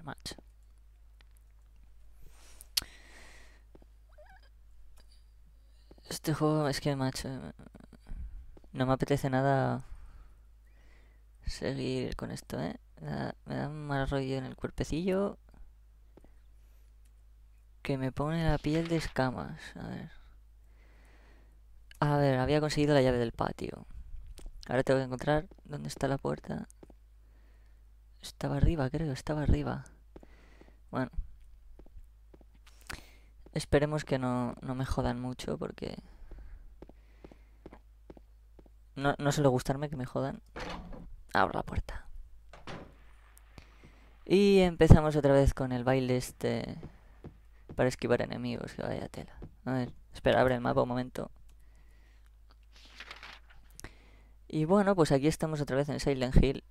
macho. Este juego es que, macho, no me apetece nada seguir con esto, ¿eh? Me da un mal rollo en el cuerpecillo que me pone la piel de escamas. A ver. A ver, había conseguido la llave del patio. Ahora tengo que encontrar dónde está la puerta. Estaba arriba, creo, estaba arriba. Bueno, esperemos que no me jodan mucho porque no suele gustarme que me jodan. Abro la puerta. Y empezamos otra vez con el baile este para esquivar enemigos, que vaya tela. A ver, espera, abre el mapa un momento. Y bueno, pues aquí estamos otra vez en Silent Hill.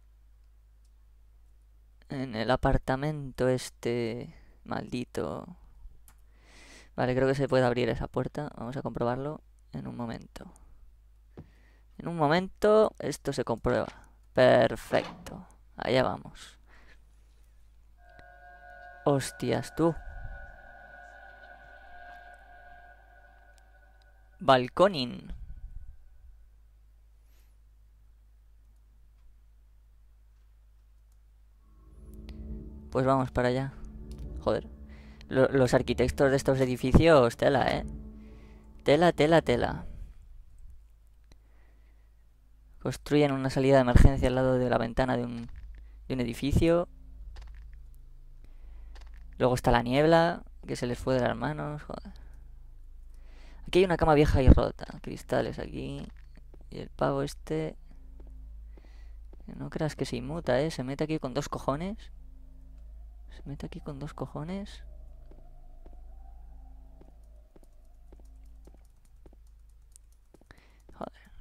En el apartamento este maldito. Vale, creo que se puede abrir esa puerta. Vamos a comprobarlo en un momento. En un momento esto se comprueba. Perfecto. Allá vamos. Hostias, tú. Balconing. Pues vamos para allá. Joder. Los arquitectos de estos edificios, tela, ¿eh? Tela, tela, tela. Construyen una salida de emergencia al lado de la ventana de un edificio. Luego está la niebla, que se les fue de las manos. Joder. Aquí hay una cama vieja y rota. Cristales aquí. Y el pavo este... No creas que se inmuta, ¿eh? Se mete aquí con 2 cojones. Se mete aquí con 2 cojones. Joder.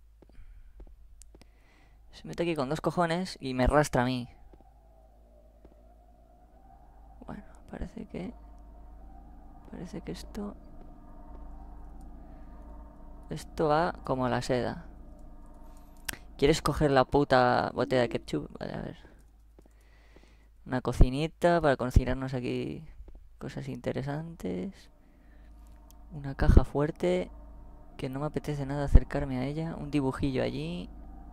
Se mete aquí con 2 cojones y me arrastra a mí. Bueno, parece que esto... Esto va como la seda. ¿Quieres coger la puta botella de ketchup? Vale, a ver. Una cocinita para cocinarnos aquí cosas interesantes. Una caja fuerte que no me apetece nada acercarme a ella. Un dibujillo allí.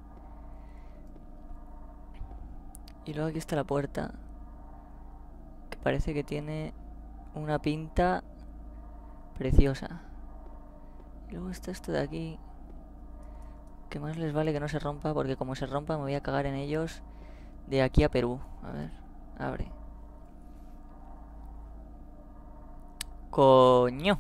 Y luego aquí está la puerta, que parece que tiene una pinta preciosa. Y luego está esto de aquí, que más les vale que no se rompa, porque como se rompa me voy a cagar en ellos de aquí a Perú. A ver, abre. Coño.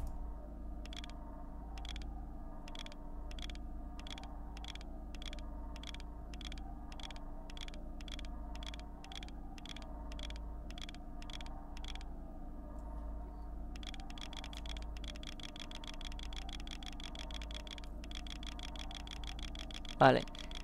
Vale.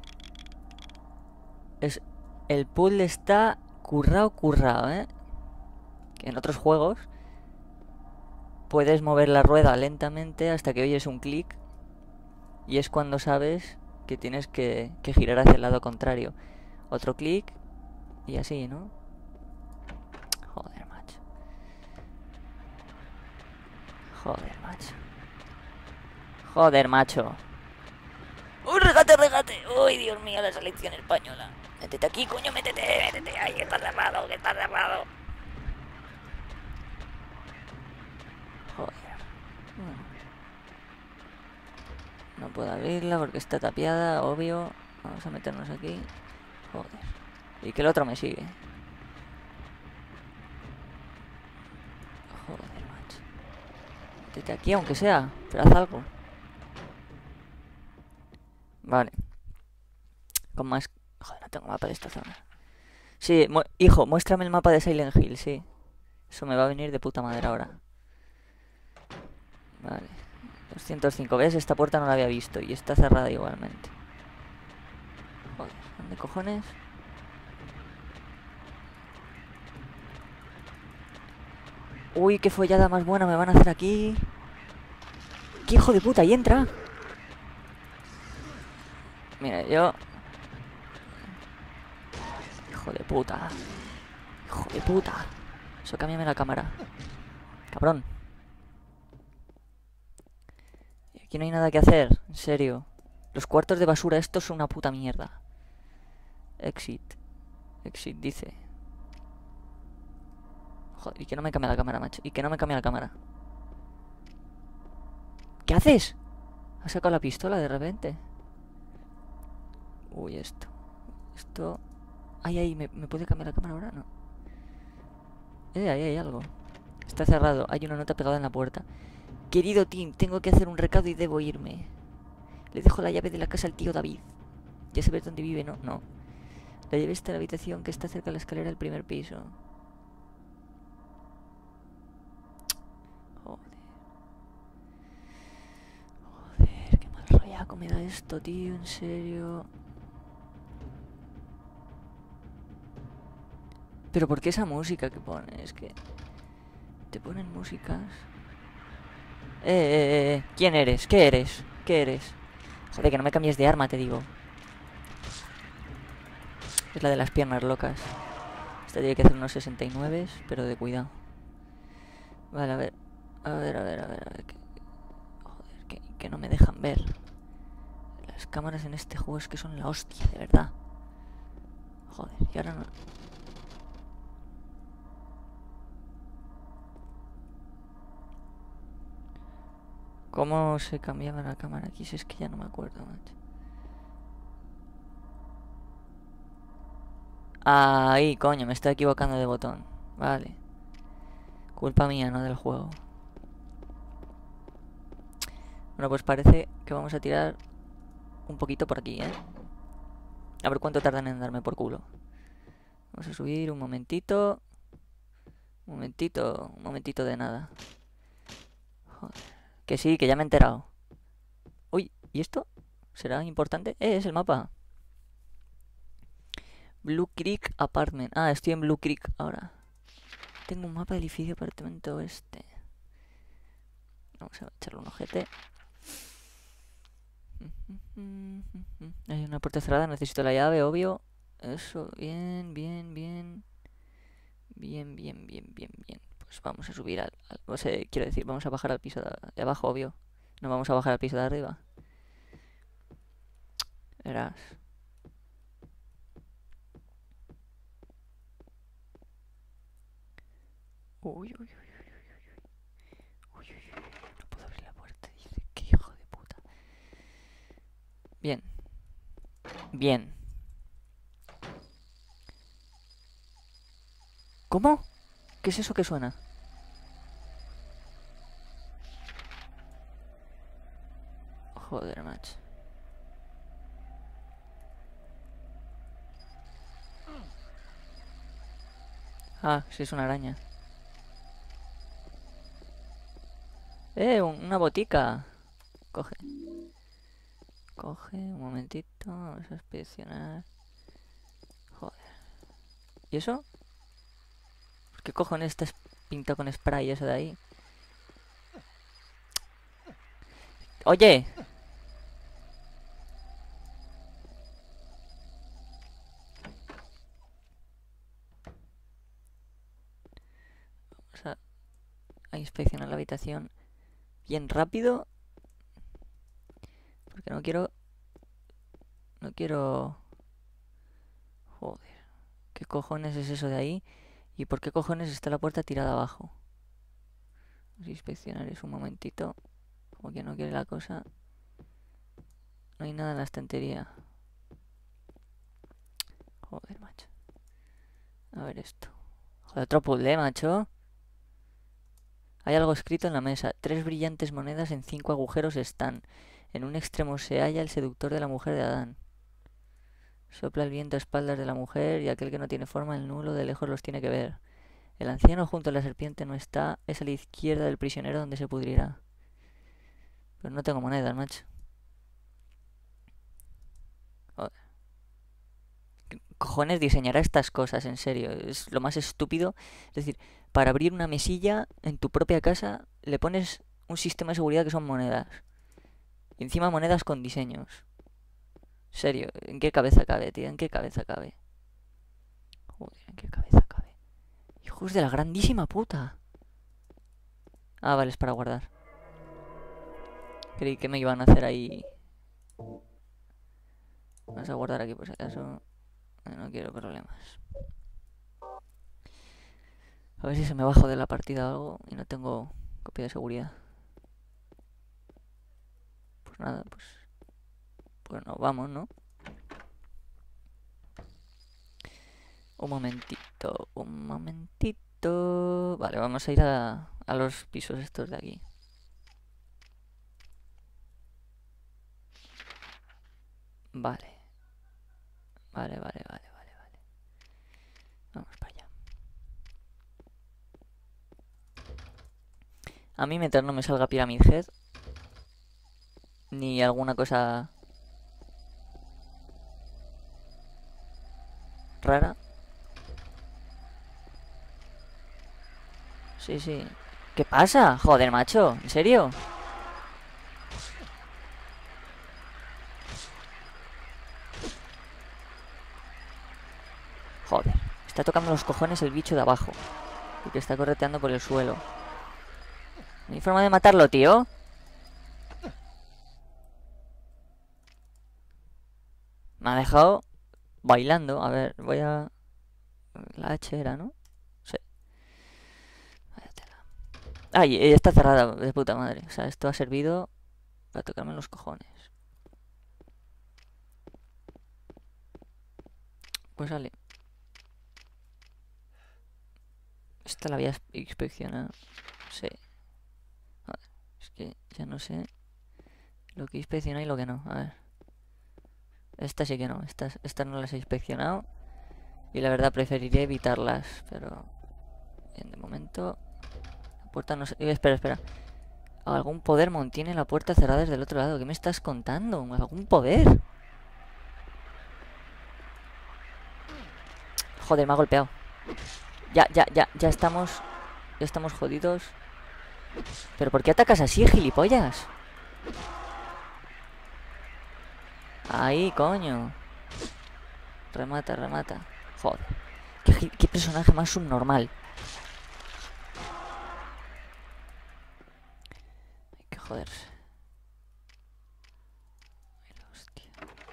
El puzzle está currado, ¿eh? Que en otros juegos puedes mover la rueda lentamente hasta que oyes un clic y es cuando sabes que tienes que girar hacia el lado contrario. Otro clic y así, ¿no? Joder, macho. Joder, macho. Joder, macho. ¡Uy, regate, regate! ¡Uy, Dios mío, la selección española! Métete aquí, coño, métete, métete. ¡Ay, que está cerrado, que está cerrado! Joder. Bueno. No puedo abrirla porque está tapiada, obvio. Vamos a meternos aquí. Joder. Y que el otro me sigue. Joder, macho. Métete aquí, aunque sea. Pero haz algo. Vale. Con más... Joder, no tengo mapa de esta zona. Sí, hijo, muéstrame el mapa de Silent Hill, sí. Eso me va a venir de puta madre ahora. Vale. 205. ¿Ves? Esta puerta no la había visto y está cerrada igualmente. Joder, ¿dónde cojones? Uy, qué follada más buena me van a hacer aquí. ¡Qué hijo de puta! ¡Y entra! Mira, yo... Hijo de puta. Hijo de puta. Eso, cámbiame la cámara. Cabrón. Aquí no hay nada que hacer, en serio. Los cuartos de basura estos son una puta mierda. Exit. Exit, dice. Joder, y que no me cambie la cámara, macho. Y que no me cambie la cámara. ¿Qué haces? ¿Has sacado la pistola de repente? Uy, esto. Esto... Ay, ay, ¿me puede cambiar la cámara ahora? No. Ahí hay algo. Está cerrado. Hay una nota pegada en la puerta. Querido Tim, tengo que hacer un recado y debo irme. Le dejo la llave de la casa al tío David. ¿Ya sabes dónde vive, no? No. La llave está en la habitación que está cerca de la escalera del primer piso. Joder. Joder, qué mal rollaco me da esto, tío. En serio. Pero ¿por qué esa música que pone? Es que... Te ponen músicas... ¿Quién eres? ¿Qué eres? ¿Qué eres? Joder, que no me cambies de arma, te digo. Es la de las piernas locas. Esta tiene que hacer unos 69, pero de cuidado. Vale, a ver. A ver, a ver, a ver, a ver. Joder, que no me dejan ver. Las cámaras en este juego es que son la hostia, de verdad. Joder, y ahora no... ¿Cómo se cambiaba la cámara aquí? Si es que ya no me acuerdo, macho. Ahí, coño, me estoy equivocando de botón. Vale. Culpa mía, no del juego. Bueno, pues parece que vamos a tirar un poquito por aquí, ¿eh? A ver cuánto tardan en darme por culo. Vamos a subir un momentito. Un momentito de nada. Joder. Que sí, que ya me he enterado. Uy, ¿y esto? ¿Será importante? Es el mapa. Blue Creek Apartment. Ah, estoy en Blue Creek ahora. Tengo un mapa del edificio apartamento este. Vamos a echarle un ojete. Hay una puerta cerrada, necesito la llave, obvio. Eso, bien, bien, bien. Bien, bien, bien, bien, bien. Pues vamos a subir o sea, quiero decir, vamos a bajar al piso de abajo, obvio. No vamos a bajar al piso de arriba. Verás. Uy, uy, uy, uy, uy, uy, uy. No puedo abrir la puerta, dice. Qué hijo de puta. Bien. Bien. ¿Cómo? ¿Qué es eso que suena? Joder, macho. Ah, sí, es una araña. Una botica. Coge. Coge, un momentito. Vamos a inspeccionar. Joder. ¿Y eso? ¿Qué cojones estás pintado con spray eso de ahí? ¡Oye! Vamos a inspeccionar la habitación bien rápido. Porque no quiero... No quiero... Joder. ¿Qué cojones es eso de ahí? ¿Y por qué cojones está la puerta tirada abajo? Vamos a inspeccionar eso un momentito. Como que no quiere la cosa. No hay nada en la estantería. Joder, macho. A ver esto. Joder, otro puzzle, macho. Hay algo escrito en la mesa. 3 brillantes monedas en 5 agujeros están. En un extremo se halla el seductor de la mujer de Adán. Sopla el viento a espaldas de la mujer y aquel que no tiene forma, el nulo, de lejos los tiene que ver. El anciano junto a la serpiente no está, es a la izquierda del prisionero donde se pudrirá. Pero no tengo monedas, macho. Joder. ¿Qué cojones diseñará estas cosas, en serio? Es lo más estúpido. Es decir, para abrir una mesilla en tu propia casa le pones un sistema de seguridad que son monedas. Y encima monedas con diseños. En serio, ¿en qué cabeza cabe, tío? ¿En qué cabeza cabe? Joder, ¿en qué cabeza cabe? Hijos de la grandísima puta. Ah, vale, es para guardar. Creí que me iban a hacer ahí. Vamos a guardar aquí por si acaso. No quiero problemas. A ver si se me bajo de la partida o algo y no tengo copia de seguridad. Pues nada, pues nos vamos, ¿no? Un momentito, un momentito. Vale, vamos a ir a los pisos estos de aquí. Vale. Vale. Vamos para allá. A mí mientras no me salga Pyramid Head ni alguna cosa rara. Sí, sí. ¿Qué pasa? Joder, macho. ¿En serio? Joder. Está tocando los cojones el bicho de abajo. Porque está correteando por el suelo. ¿No hay forma de matarlo, tío? Me ha dejado bailando. A ver, voy a... La H era, ¿no? Sí. Vaya tela. Ay, está cerrada, de puta madre. O sea, esto ha servido para tocarme los cojones. Pues sale. Esta la voy a inspeccionar. Sí. A ver, es que ya no sé lo que inspecciona y lo que no. A ver. Esta sí que no. Estas no las he inspeccionado. Y la verdad preferiría evitarlas. Pero... Bien, de momento... La puerta no se... Espera. Algún poder mantiene la puerta cerrada desde el otro lado. ¿Qué me estás contando? ¿Algún poder? Joder, me ha golpeado. Ya estamos... Ya estamos jodidos. ¿Pero por qué atacas así, gilipollas? Ahí, coño. Remata. Joder. ¿Qué personaje más subnormal? Hay que joderse. Ay, la hostia.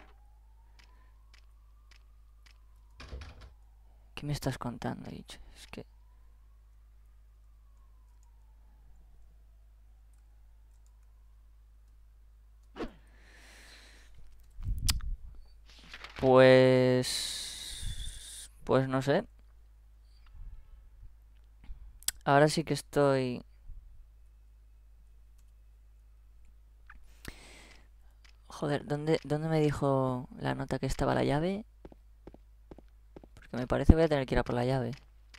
¿Qué me estás contando, dicho? Es que... Pues no sé. Ahora sí que estoy... Joder, ¿dónde me dijo la nota que estaba la llave? Porque me parece que voy a tener que ir a por la llave.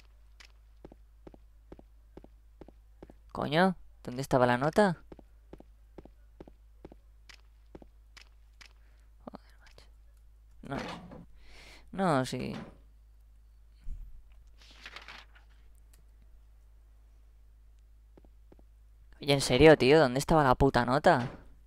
Coño, ¿dónde estaba la nota? Joder, macho. No. No, sí. Oye, en serio, tío, ¿dónde estaba la puta nota?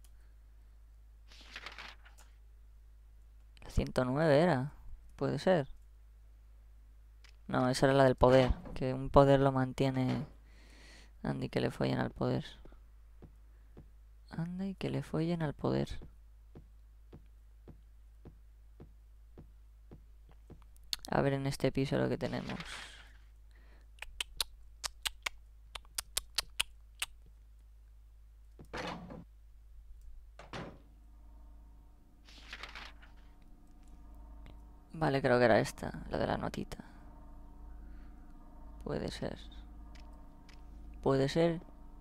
La 109 era. Puede ser. No, esa era la del poder. Que un poder lo mantiene. Anda y que le follen al poder. Anda y que le follen al poder. A ver en este piso lo que tenemos. Vale, creo que era esta, la de la notita. Puede ser. Puede ser.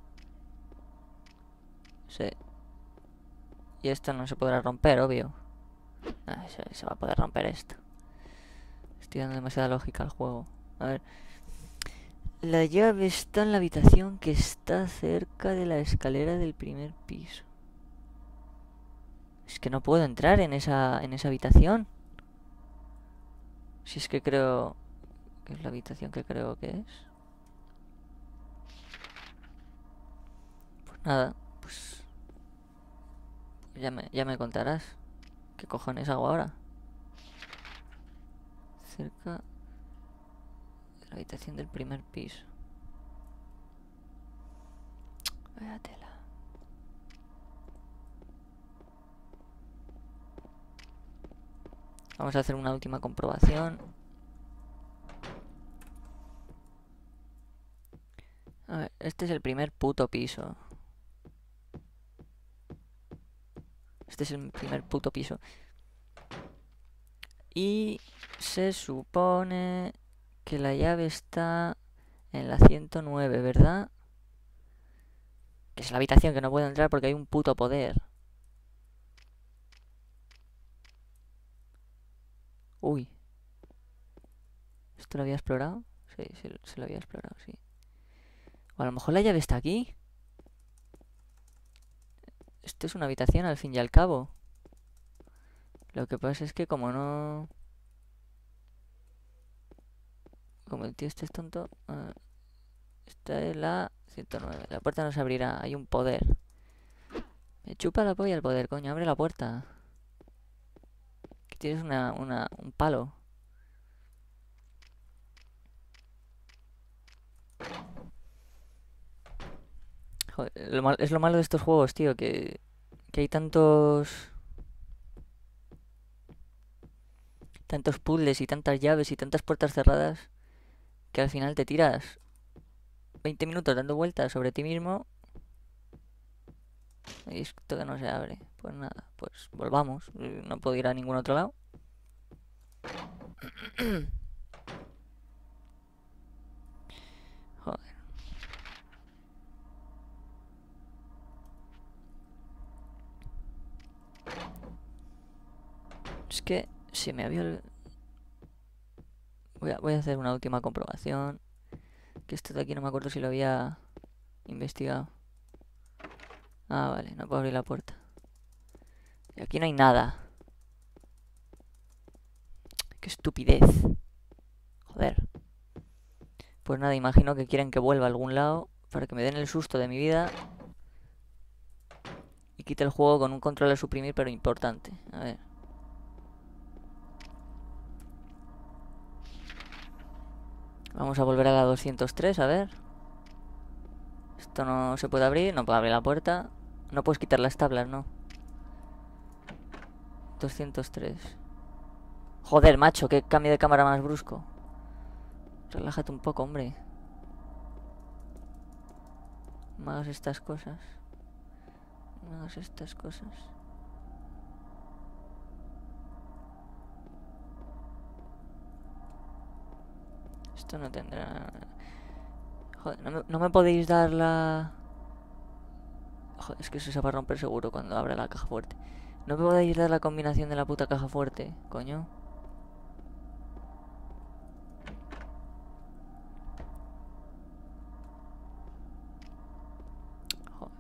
Sí. Y esto no se podrá romper, obvio. Ah, se va a poder romper esto. Estoy dando demasiada lógica al juego. A ver. La llave está en la habitación que está cerca de la escalera del primer piso. Es que no puedo entrar en esa habitación. Si es que creo que es la habitación que creo que es. Pues nada, pues ya me contarás. ¿Qué cojones hago ahora? Cerca de La habitación del primer piso. Vaya tela. Vamos a hacer una última comprobación. A ver, este es el primer puto piso. Este es el primer puto piso. Y se supone que la llave está en la 109, ¿verdad? Que es la habitación que no puedo entrar porque hay un puto poder. Uy. ¿Esto lo había explorado? Sí, se lo había explorado, sí. O a lo mejor la llave está aquí. Esto es una habitación al fin y al cabo. Lo que pasa es que como no... Como el tío este es tonto... esta es la 109. La puerta no se abrirá. Hay un poder. Me chupa la polla el poder, coño. Abre la puerta. Que tienes un palo. Joder, es lo malo de estos juegos, tío. Que hay tantos puzzles y tantas llaves y tantas puertas cerradas que al final te tiras 20 minutos dando vueltas sobre ti mismo y esto que no se abre. Pues nada, pues volvamos. No puedo ir a ningún otro lado. Joder. Es que se me había... Voy a hacer una última comprobación. Que esto de aquí no me acuerdo si lo había investigado. Ah, vale, no puedo abrir la puerta. Y aquí no hay nada. Qué estupidez. Joder. Pues nada, imagino que quieren que vuelva a algún lado para que me den el susto de mi vida y quite el juego con un control de suprimir, pero importante. A ver. Vamos a volver a la 203, a ver. Esto no se puede abrir, no puedo abrir la puerta. No puedes quitar las tablas, ¿no? 203. Joder, macho, qué cambio de cámara más brusco. Relájate un poco, hombre. No hagas estas cosas. No hagas estas cosas. Esto no tendrá... Joder, no me podéis dar la... Joder, es que eso se va a romper seguro cuando abra la caja fuerte. No me podéis dar la combinación de la puta caja fuerte, coño. Joder.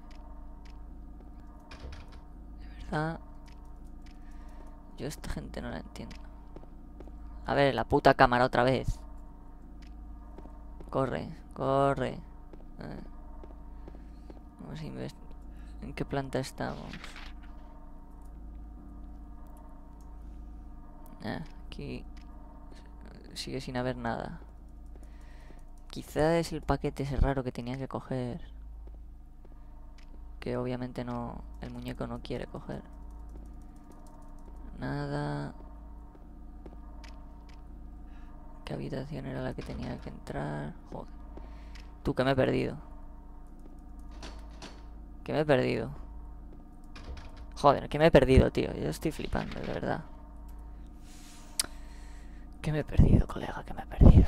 De verdad. Yo a esta gente no la entiendo. A ver, la puta cámara otra vez. Corre, corre. Vamos a investigar. ¿En qué planta estamos? Aquí sigue sin haber nada. Quizá es el paquete ese raro que tenía que coger. Que obviamente no... El muñeco no quiere coger. Nada. ¿Qué habitación era la que tenía que entrar? Joder. Tú, que me he perdido. Que me he perdido. Joder, que me he perdido, tío. Yo estoy flipando, de verdad. Que me he perdido, colega, que me he perdido.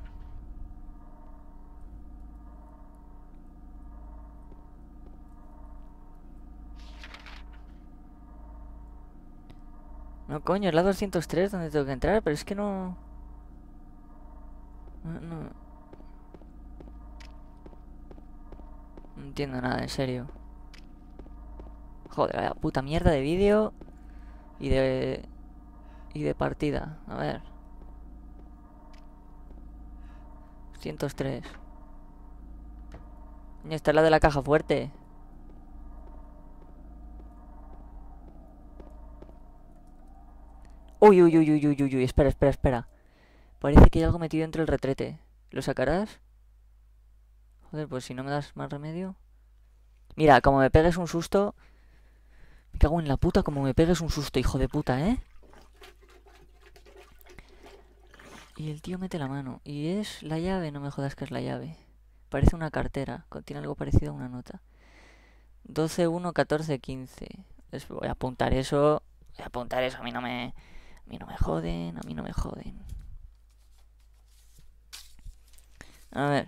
No, coño, es la 203 donde tengo que entrar, pero es que no... No entiendo nada, en serio. Joder, la puta mierda de vídeo y de partida. A ver. 203. Coño, esta es la de la caja fuerte. Uy, uy, uy, uy, uy, uy, uy, espera, espera, espera. Parece que hay algo metido dentro del retrete. ¿Lo sacarás? Joder, pues si no me das más remedio. Mira, como me pegues un susto... Me cago en la puta, como me pegues un susto, hijo de puta, ¿eh? Y el tío mete la mano. ¿Y es la llave? No me jodas que es la llave. Parece una cartera. Contiene algo parecido a una nota. 12, 1, 14, 15. Voy a apuntar eso. Voy a apuntar eso. A mí no me... A mí no me joden. A mí no me joden. A ver.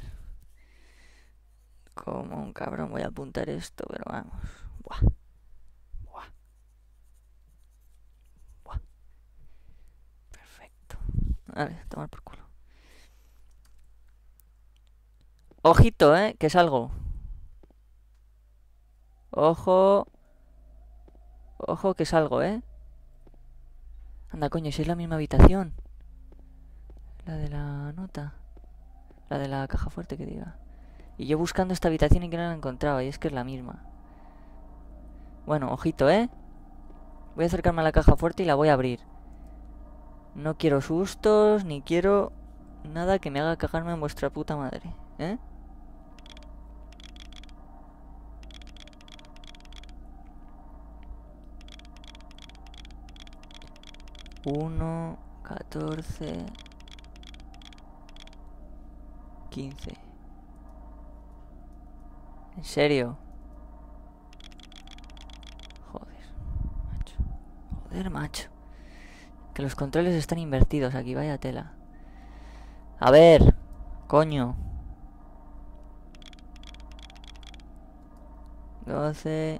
Como un cabrón voy a apuntar esto, pero vamos. Buah. Buah. Buah. Perfecto. Vale, tomar por culo. Ojito, que salgo. Ojo. Ojo que salgo, Anda, coño, si es la misma habitación. La de la nota. La de la caja fuerte, que diga. Y yo buscando esta habitación y que no la encontraba. Y es que es la misma. Bueno, ojito, Voy a acercarme a la caja fuerte y la voy a abrir. No quiero sustos, ni quiero nada que me haga cagarme en vuestra puta madre, ¿eh? Uno, 14, 15. ¿En serio? Joder, macho. Joder, macho. Que los controles están invertidos aquí, vaya tela. A ver, coño. 12.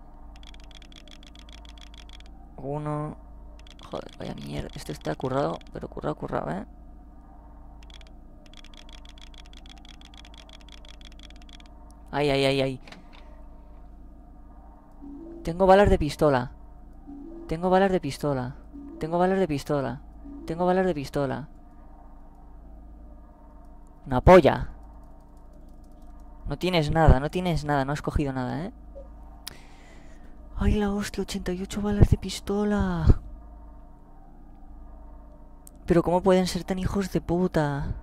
1. Joder, vaya mierda. Este está currado, pero currado, Ay, ay, ay, ay. Tengo balas de pistola. Tengo balas de pistola. Tengo balas de pistola. Tengo balas de pistola. Una polla. No tienes nada, no tienes nada. No has cogido nada, Ay, la hostia, 88 balas de pistola. Pero ¿cómo pueden ser tan hijos de puta?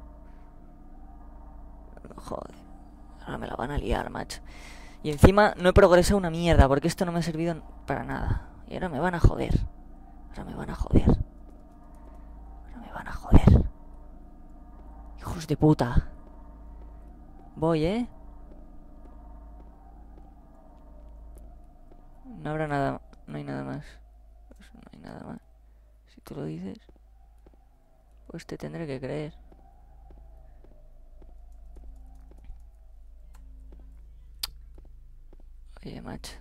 Joder. Ahora me la van a liar, macho. Y encima no he progresado una mierda, porque esto no me ha servido para nada. Y ahora me van a joder. Ahora me van a joder. Ahora me van a joder. Hijos de puta. Voy, No habrá nada. No hay nada más. Pues no hay nada más. Si tú lo dices, pues te tendré que creer. Oye, macho.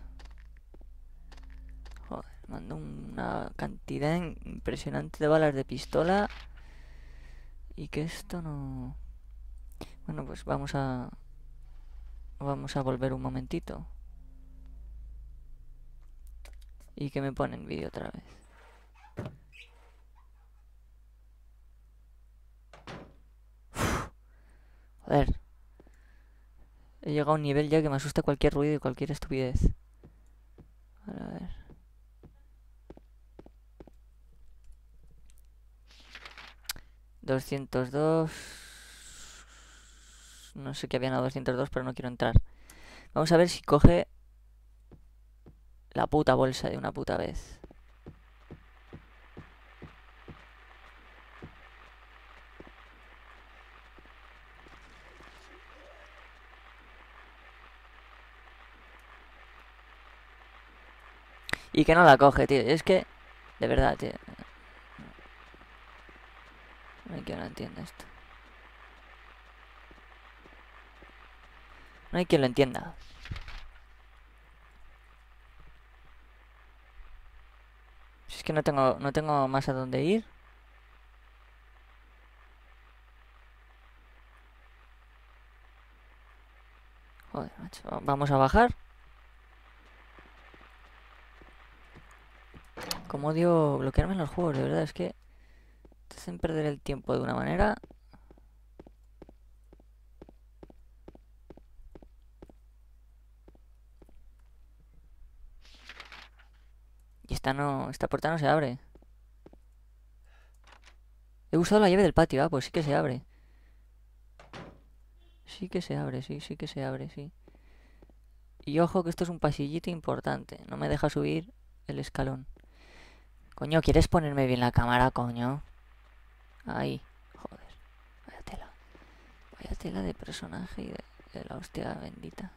Joder, mando una cantidad impresionante de balas de pistola. Y que esto no... Bueno, pues vamos a volver un momentito. Y que me ponen vídeo otra vez. Uf, joder. He llegado a un nivel ya que me asusta cualquier ruido y cualquier estupidez. A ver. $202. No sé qué había en la 202, pero no quiero entrar. Vamos a ver si coge la puta bolsa de una puta vez. Y que no la coge, tío. Es que... De verdad, tío. No hay quien lo entienda esto. No hay quien lo entienda. Si es que no tengo más a dónde ir. Joder, macho. Vamos a bajar. Como odio bloquearme en los juegos, de verdad. Es que te hacen perder el tiempo de una manera. Y esta puerta no se abre. He usado la llave del patio, pues sí que se abre. Sí que se abre, sí, sí que se abre, sí. Y ojo que esto es un pasillito importante. No me deja subir el escalón. Coño, ¿quieres ponerme bien la cámara, coño? Ahí. Joder. Vaya tela. Vaya tela de personaje y de la hostia bendita.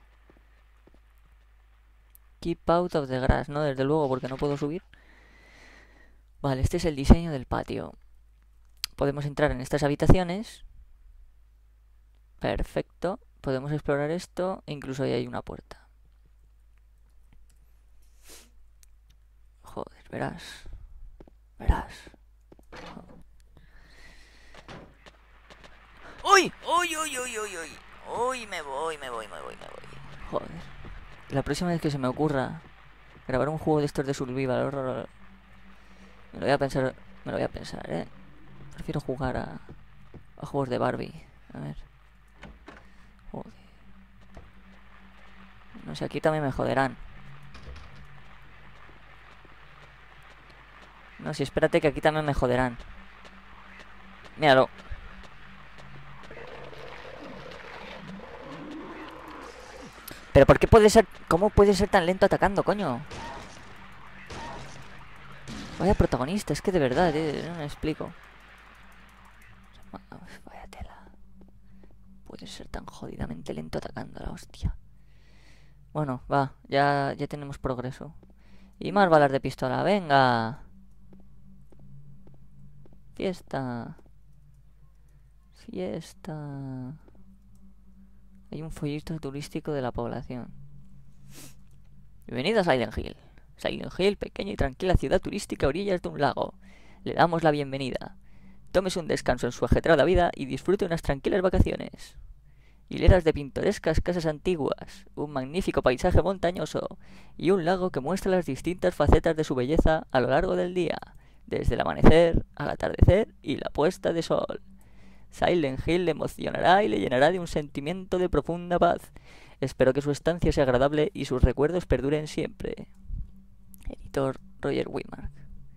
Keep out of the grass. No, desde luego, porque no puedo subir. Vale, este es el diseño del patio. Podemos entrar en estas habitaciones. Perfecto. Podemos explorar esto. E incluso ahí hay una puerta. Joder, verás. Verás. ¡Uy! ¡Uy, uy, uy, uy, uy! ¡Uy, me voy! Joder. La próxima vez que se me ocurra grabar un juego de estos de survival horror, me lo voy a pensar, ¿eh? Prefiero jugar a juegos de Barbie. A ver. Joder. No sé, aquí también me joderán. No, si espérate que aquí también me joderán. Míralo. Pero ¿por qué puede ser... ¿Cómo puede ser tan lento atacando, coño? Vaya protagonista, es que de verdad, no me explico. Vaya tela. Puede ser tan jodidamente lento atacando, la hostia. Bueno, va, ya tenemos progreso. Y más balas de pistola, venga. Fiesta. Fiesta. Hay un folleto turístico de la población. Bienvenido a Silent Hill. Silent Hill, pequeña y tranquila ciudad turística a orillas de un lago. Le damos la bienvenida. Tómese un descanso en su ajetreada vida y disfrute unas tranquilas vacaciones. Hileras de pintorescas casas antiguas, un magnífico paisaje montañoso y un lago que muestra las distintas facetas de su belleza a lo largo del día, desde el amanecer al atardecer y la puesta de sol. Silent Hill le emocionará y le llenará de un sentimiento de profunda paz. Espero que su estancia sea agradable y sus recuerdos perduren siempre. Editor Roger Wimark.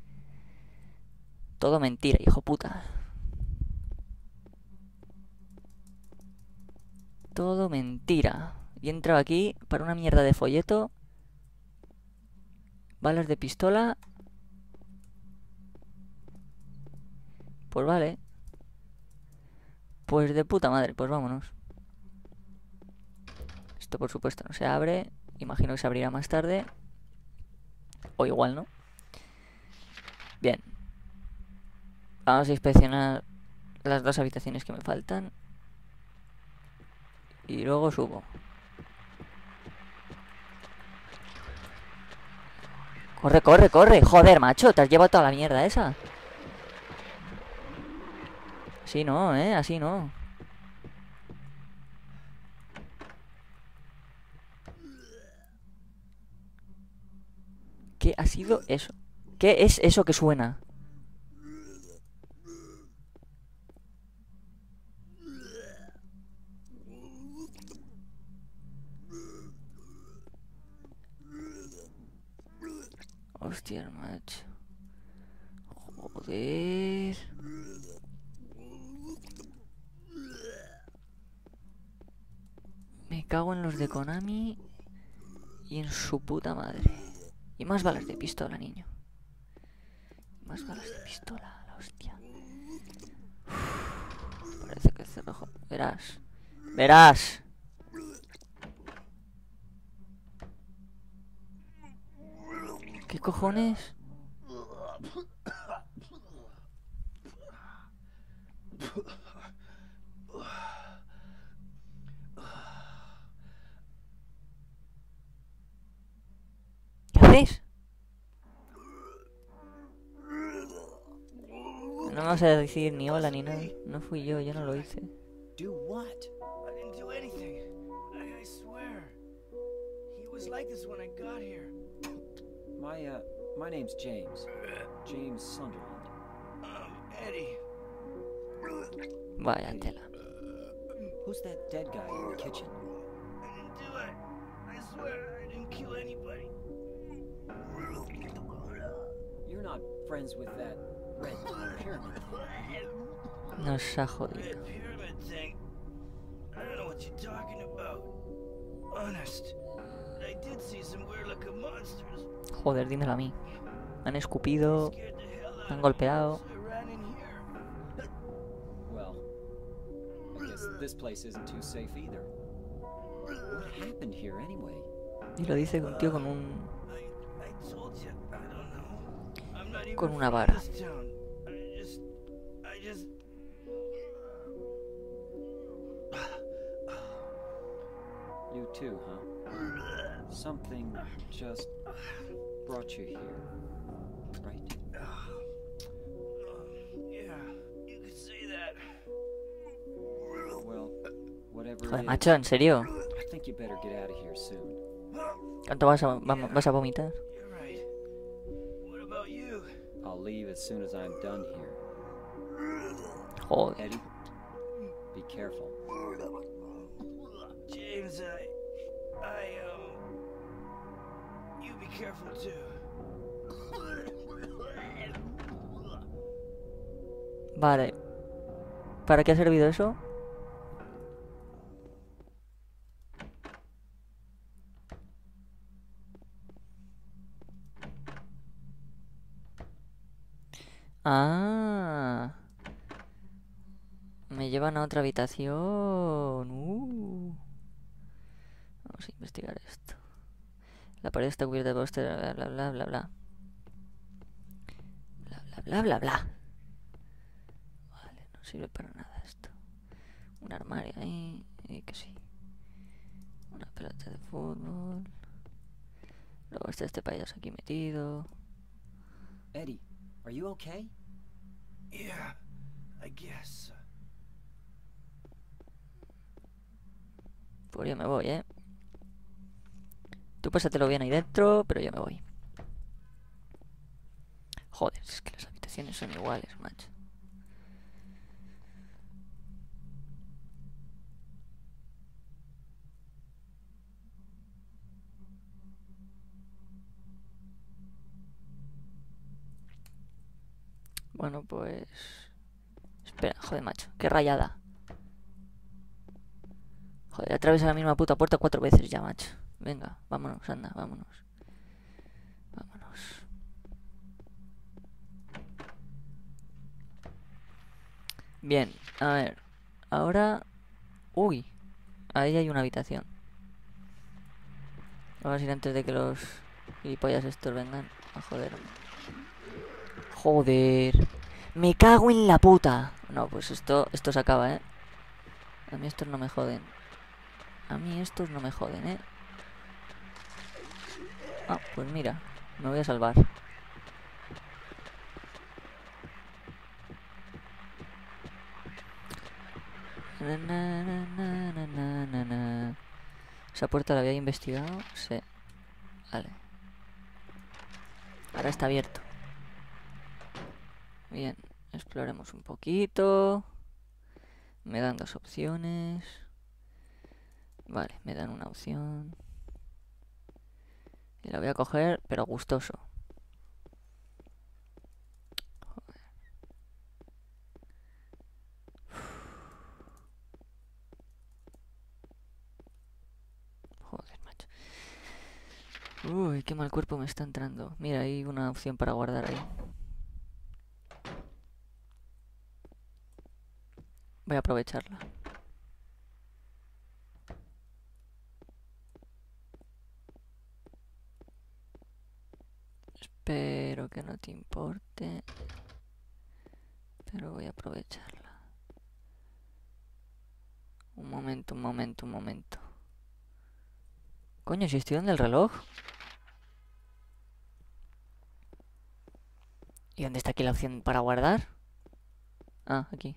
Todo mentira, hijo puta. Todo mentira. Y he entrado aquí para una mierda de folleto. Balas de pistola. Pues vale. Pues de puta madre, pues vámonos. Esto por supuesto no se abre. Imagino que se abrirá más tarde. O igual no. Bien. Vamos a inspeccionar las dos habitaciones que me faltan. Y luego subo. Corre, corre, corre. Joder, macho, te has llevado toda la mierda esa. Así no, así no. ¿Qué ha sido eso? ¿Qué es eso que suena? Hostia, macho. Joder. Me cago en los de Konami y en su puta madre. Y más balas de pistola, niño. Más balas de pistola, la hostia. Uf, parece que el cerrojo... Verás. Verás. ¿Qué cojones? ¿Qué haces? No me vas a decir ni hola ni nada. No fui yo no lo hice. Do what? I didn't do anything. I swear. He was like this when I got here. My name's James. James Sunderland. Eddie. Vaya tela. Who's that dead guy in the kitchen? I didn't do it. I swear I didn't kill anybody. You're not friends with that red pyramid thing. Nos ha jodido. Pyramid thing. I don't know what you're talking about. Honest. I did see some weird-looking monsters. Joder, dímelo a mí. Me han escupido, Scared the hell out me han of me, golpeado. so I ran in here. Well, I guess this place isn't too safe either. What happened here anyway? Y lo dice un tío con un... I told you, I don't know. I'm not even Con una from vara. this town. I just You too, huh? Something just brought you here, right? yeah, you could say that. Well, whatever Joder, it macho, ¿en serio? is, I think you better get out of here soon. ¿Cuánto vas a vomitar? You're right. What about you? I'll leave as soon as I'm done here. Joder. Eddie, be careful. James, you be careful too. Vale. ¿Para qué ha servido eso? Ah. Me llevan a otra habitación. Vamos a investigar esto. La pared está cubierta de póster, bla bla bla bla bla. Bla bla bla bla bla. Vale, no sirve para nada esto. Un armario ahí. Y que sí. Una pelota de fútbol. Luego está este payaso aquí metido. Eddie, are you okay? Yeah, I guess. Pues yo me voy, ¿eh? Tú pásatelo bien ahí dentro, pero yo me voy. Joder, es que las habitaciones son iguales, macho. Bueno, pues... Espera, joder, macho. Qué rayada. Joder, atraviesa la misma puta puerta 4 veces ya, macho. Venga, vámonos, anda, vámonos. Vámonos. Bien, a ver. Ahora... Uy, ahí hay una habitación. Vamos a ir antes de que los gilipollas estos vengan a joderme. Joder. Me cago en la puta. No, pues esto se acaba, ¿eh? A mí estos no me joden. A mí estos no me joden, ¿eh? Ah, pues mira, me voy a salvar. Na, na, na, na, na, na, na. ¿Esa puerta la había investigado? Sí. Vale. Ahora está abierto. Bien, exploremos un poquito. Me dan 2 opciones. Vale, me dan una opción. Y la voy a coger, pero gustoso. Joder, macho. Uy, qué mal cuerpo me está entrando. Mira, hay una opción para guardar ahí. Voy a aprovecharla. Espero que no te importe. Pero voy a aprovecharla. Un momento, un momento, un momento. Coño, si estoy donde el reloj. ¿Y dónde está aquí la opción para guardar? Ah, aquí.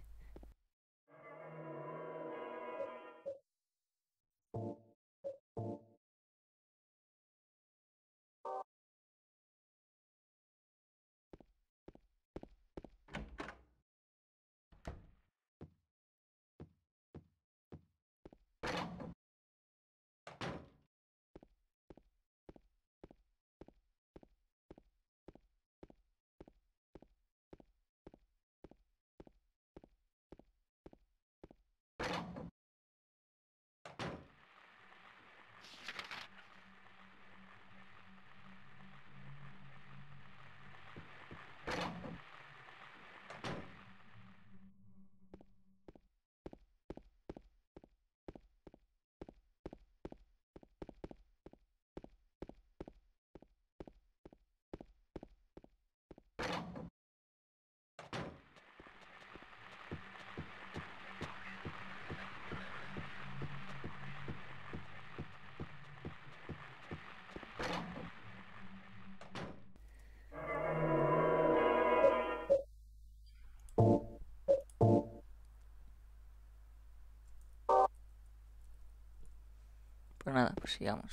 Pues nada, pues sigamos.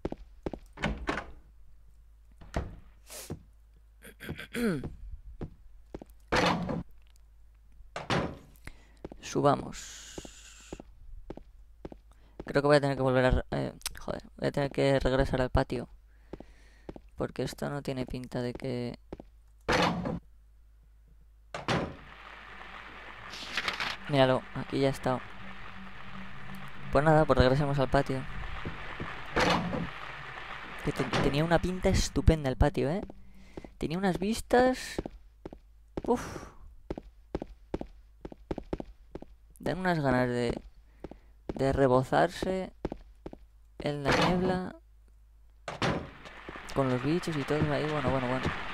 Subamos. Creo que voy a tener que volver a... joder, voy a tener que regresar al patio. Porque esto no tiene pinta de que... Míralo, aquí ya he estado. Pues nada, pues regresemos al patio. Que tenía una pinta estupenda el patio, ¿eh? Tenía unas vistas... Uf. Dan unas ganas de rebozarse en la niebla. Con los bichos y todo ahí, bueno.